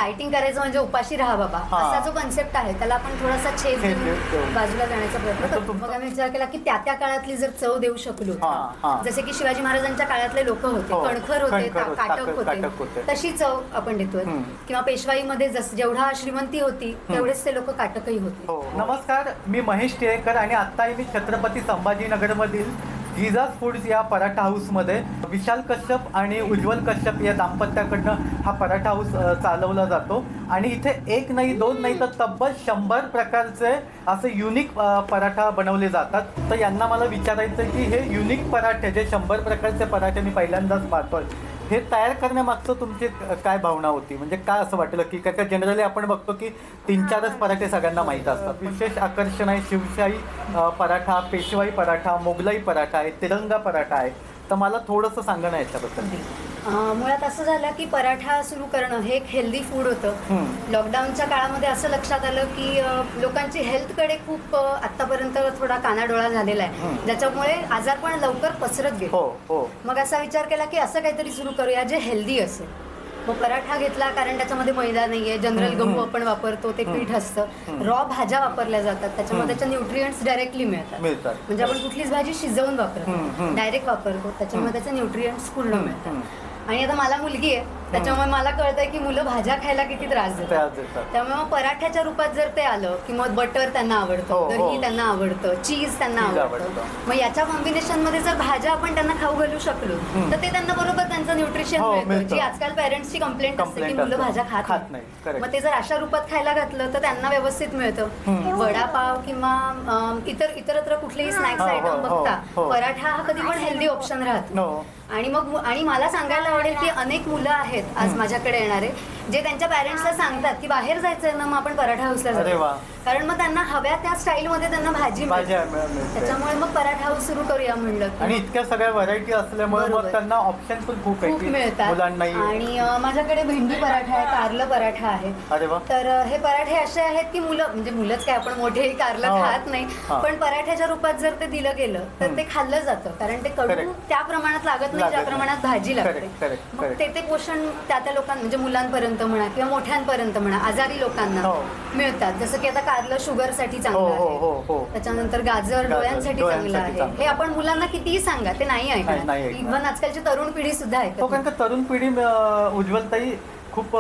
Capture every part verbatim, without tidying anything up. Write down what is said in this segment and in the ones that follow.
Dieting करायचं म्हणजे उपाशी राहा बाबा असा जो कन्सेप्ट आहे त्याला आपण थोडासा छेद देऊन बाजूला जाण्याचा प्रयत्न करतो. मग आम्ही विचार केला की त्या त्या काळातली जर चव देऊ शकलो, जसे की शिवाजी महाराजांच्या काळातले लोक होते, कणखर होते, काटक होते, तशी चव आपण देतोय. किंवा पेशवाईमध्ये जस जेवढा श्रीमंती होती तेवढेच ते लोक काटकही होते. नमस्कार, मी महेश टिळेकर आणि आत्ताही मी छत्रपती संभाजीनगर मधील जिजाज फूड्स या पराठा हाऊसमध्ये विशाल कश्यप आणि उज्ज्वल कश्यप या दाम्पत्याकडनं हा पराठा हाऊस चालवला जातो. आणि इथे एक नाही दोन नाही तर तब्बल शंभर प्रकारचे असे युनिक पराठा बनवले जातात. तर यांना मला विचारायचं की हे युनिक पराठे जे शंभर प्रकारचे पराठे मी पहिल्यांदाच पाहतोय, हे तयार करण्यामागचं तुमची काय भावना होती? म्हणजे काय असं वाटलं की काय जनरली आपण बघतो की तीन चारच पराठे सगळ्यांना माहीत असतात. विशेष आकर्षण आहे शिवशाही पराठा, पेशवाई पराठा, मोगलाई पराठा आहे, तिरंगा पराठा आहे. तर मला थोडंसं सांगा ना याच्याबद्दल. मुळात असं झालं की पराठा सुरू करणं हे एक हेल्दी फूड होतं. लॉकडाऊनच्या काळामध्ये असं लक्षात आलं की लोकांची हेल्थकडे खूप आतापर्यंत थोडा कानाडोळा झालेला आहे, ज्याच्यामुळे आजारपण लवकर पसरत गेले. मग असा विचार केला की असं काहीतरी सुरू करूया जे हेल्दी असेल. मग पराठा घेतला कारण त्याच्यामध्ये मैदा नाहीये, जनरल गहू आपण वापरतो ते पीठ असतं, रॉ भाज्या वापरल्या जातात, त्याच्यामध्ये त्याचे न्यूट्रिएंट्स डायरेक्टली मिळतात. म्हणजे आपण कुठलीच भाजी शिजवून वापरतो, डायरेक्ट वापरतो, त्याच्यामुळे त्याचे न्यूट्रिएंट्स पूर्ण मिळतात. आणि आता मला मुलगी आहे त्याच्यामुळे मला कळतंय की मुलं भाज्या खायला किती त्रास देतात. त्यामुळे मग पराठ्याच्या रूपात जर ते आलं की मग बटर त्यांना आवडतं, दही त्यांना आवडतं, चीज त्यांना आवडतं, मग याच्या कॉम्बिनेशन मध्ये जर भाज्या आपण त्यांना खाऊ घालू शकलो तर ते त्यांना बरोबर त्यांचं न्यूट्रिशन मिळतं. जी आजकाल पेरेंट्सची कंप्लेंट असते की मुलं भाज्या खात नाही, मग ते जर अशा रूपात खायला घातलं तर त्यांना व्यवस्थित मिळतं. वडापाव किंवा इतर इतरत्र कुठलेही स्नॅक्स आयटम बघता पराठा हा कधी पण हेल्दी ऑप्शन राहतो. आणि मग आणि मला सांगायला आवडेल की अनेक मुलं आहेत आज माझ्याकडे येणारे जे त्यांच्या पॅरेंट्सला सांगतात की बाहेर जायचंय ना मग आपण पराठा हाऊसला जाऊ, कारण मग त्यांना हव्या त्या स्टाईल मध्ये त्यांना भाजी मिळते. त्याच्यामुळे मग पराठा हाऊस सुरू करूया म्हणलं. आणि इतक्या सगळ्या व्हरायटी असल्यामुळे मग त्यांना ऑप्शन पण खूप मिळतात. आणि माझ्याकडे भेंडी पराठा आहे, कारलं पराठा आहे. तर हे पराठे असे आहेत की मुलं म्हणजे मुलंच काय आपण मोठे कारलं खात नाही, पण पराठ्याच्या रूपात जर ते दिलं गेलं तर ते खाल्लं जातं, कारण ते कडू त्या प्रमाणात लागत नाही ज्या प्रमाणात भाजी लागते. मग ते ते पोषण त्या त्या लोकांना म्हणजे मुलांपर्यंत म्हणा किंवा मोठ्यांपर्यंत म्हणा आजारी लोकांना मिळतात. जसं की आता कारलं शुगर साठी चांगलं आहे, त्याच्यानंतर गाजर डोळ्यांसाठी चांगलं आहे. हे आपण मुलांना कितीही सांगा ते नाही ऐकणार. इव्हन आजकालची तरुण पिढी सुद्धा ऐकते. कारण तरुण पिढी उज्ज्वलताई खूप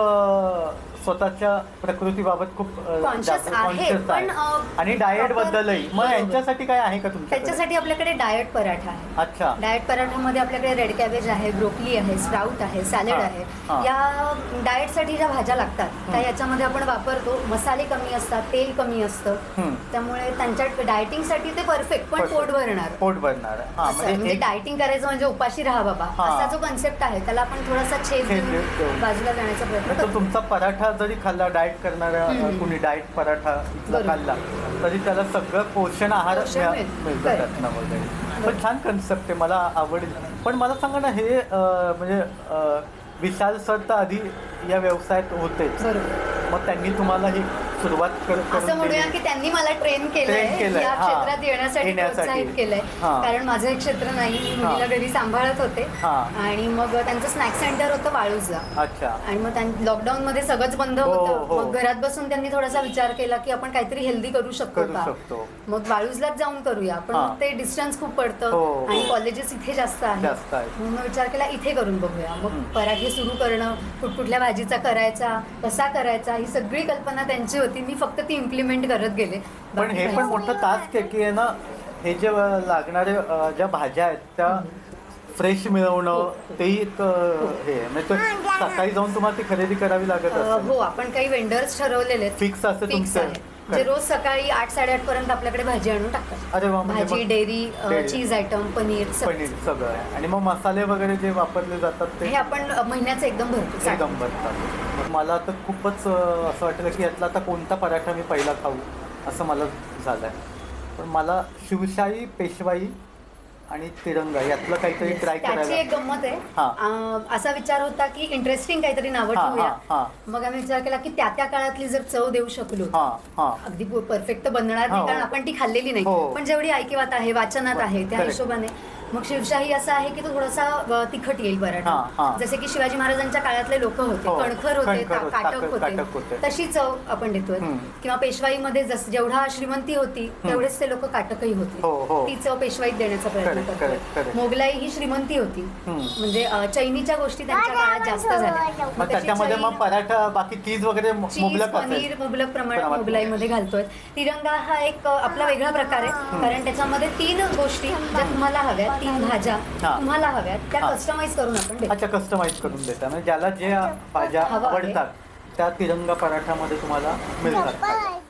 स्वतःच्या प्रकृतीबाबत खूप कॉन्शियस आहे आणि डाएट बद्दलही. मग यांच्यासाठी काय आहे का तुमच्या? त्याच्यासाठी आपल्याकडे डाएट पराठा आहे. अच्छा. डाएट पराठामध्ये आपल्याकडे रेड कॅबेज आहे, ब्रोकली आहे, स्प्राउट आहे, सॅलड आहे. या डाएटसाठी ज्या भाज्या लागतात त्या याच्यामध्ये आपण वापरतो. मसाले कमी असतात, तेल कमी असतं, त्यामुळे त्यांच्या डाएटिंगसाठी ते परफेक्ट. पण पोट भरणार पोट भरणार म्हणजे डाएटिंग करायचं म्हणजे उपाशी राहा बाबा असा जो कन्सेप्ट आहे त्याला आपण थोडासा छेद देऊन बाजूला जाण्याचा प्रयत्न करतो. तुमचा पराठा जरी खाल्ला, डाएट करणाऱ्या कुणी डाएट पराठा खाल्ला तरी त्याला सगळं पोषण आहार मिळतो त्यातनं वगैरे. पण छान कन्सेप्ट आहे, मला आवडेल. पण मला सांगा ना, हे म्हणजे विशाल सर तर आधी या व्यवसायात होतेच, मग त्यांनी तुम्हाला ही सुरुवात असं म्हणूया की त्यांनी मला ट्रेन केलंय या क्षेत्रात येण्यासाठी, प्रोत्साहित केलंय. कारण माझं एक क्षेत्र नाही, मी मुलीला घरी सांभाळत होते आणि मग त्यांचं स्नॅक सेंटर होतं वाळूजला. आणि मग लॉकडाऊन मध्ये सगळंच बंद होतं, मग घरात बसून त्यांनी थोडासा विचार केला की आपण काहीतरी हेल्दी करू शकतो का, मग वाळूजलाच जाऊन करूया. पण मग ते डिस्टन्स खूप पडतं आणि कॉलेजेस इथे जास्त आहेत, म्हणून विचार केला इथे करून बघूया. मग पराठे सुरू करणं, कुठकुठल्या भाजीचा करायचा, कसा करायचा, ही सगळी कल्पना त्यांची होती. मी फक्त ती इम्प्लिमेंट करत गेले. पण हे पण मोठं टास्क आहे की ना, हे जे लागणारे ज्या भाज्या आहेत त्या फ्रेश मिळवणं, तेही एक हे म्हणजे सकाळी जाऊन तुम्हाला ती खरेदी करावी लागत असेल. हो, आपण काही वेंडर्स ठरवलेले फिक्स असते तुमचं, जे रोज सकाळी आठ साडेआठ पर्यंत आपल्याकडे भाजी आणून टाकतात. अरे वा. भाजी, dairy, cheese item, paneer paneer सगळं. आणि मग मसाले वगैरे जे वापरले जातात ते हे आपण महिन्याचं एकदम भरतो. एकदम भरतात. मला तर खूपच असं वाटलं की यातला आता कोणता पराठा मी पहिला खाऊ असं मला झालंय. पण मला शिवशाही, पेशवाई आणि तिरंगा यातलं काहीतरी ट्राय करायला. त्याची एक गंमत आहे. असा विचार होता की इंटरेस्टिंग काहीतरी नावं ठेवूया. मग आम्ही विचार केला की त्या त्या काळातली जर चव देऊ शकलो, अगदी परफेक्ट बनणार नाही कारण आपण ती खाल्लेली नाही, पण जेवढी ऐकिवात आहे, वाचनात आहे, त्या हिशोबाने मग शिवशाही असा आहे की तो थोडासा अ, तिखट येईल हा, हा. पराठा. जसे की शिवाजी महाराजांच्या काळातले लोक होते, हो, कणखर होते, कणखर ता- होते, काटक ताकद- काटक होते. होते, तशी चव आपण देतोय. हम्म. किंवा पेशवाईमध्ये जस जेवढा श्रीमंती होती तेवढेच ते लोक काटकही होते. हो, हो. ती चव पेशवाईत देण्याचा प्रयत्न Correct, correct, करतो. correct. मोगलाई ही श्रीमंती होती, हम्म. म्हणजे अ, चैनीच्या गोष्टी त्यांच्या काळात जास्त झाल्या. मग त्याच्यामध्ये मग पराठा बाकी चीज वगैरे मु- चीज मुबलक पनीर असेल. मुबलक प्रमाणात प्रमाणात. मोगलाईमध्ये घालतोय. तिरंगा हा एक अ, आपला वेगळा प्रकार आहे, कारण त्याच्यामध्ये तीन गोष्टी ज्या तुम्हाला हव्यात, तीन भाज्या हा. तुम्हाला हव्यात, त्या हा. कस्टमाइज करून आपण देतो. अच्छा, कस्टमाइज करून देता म्हणजे ज्याला जे भाज्या हवं आहे. आवडतात त्या तिरंगा पराठामध्ये तुम्हाला मिळतात.